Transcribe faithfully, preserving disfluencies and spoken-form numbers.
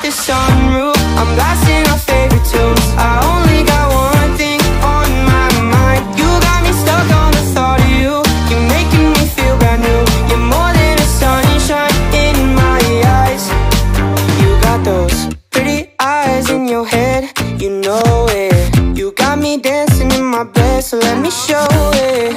the sunroof, I'm blasting our favorite tunes. I only got one thing on my mind. You got me stuck on the thought of you. You're making me feel brand new. You're more than a sunshine in my eyes. You got those pretty eyes in your head, you know it. You got me dancing in my bed, so let me show it.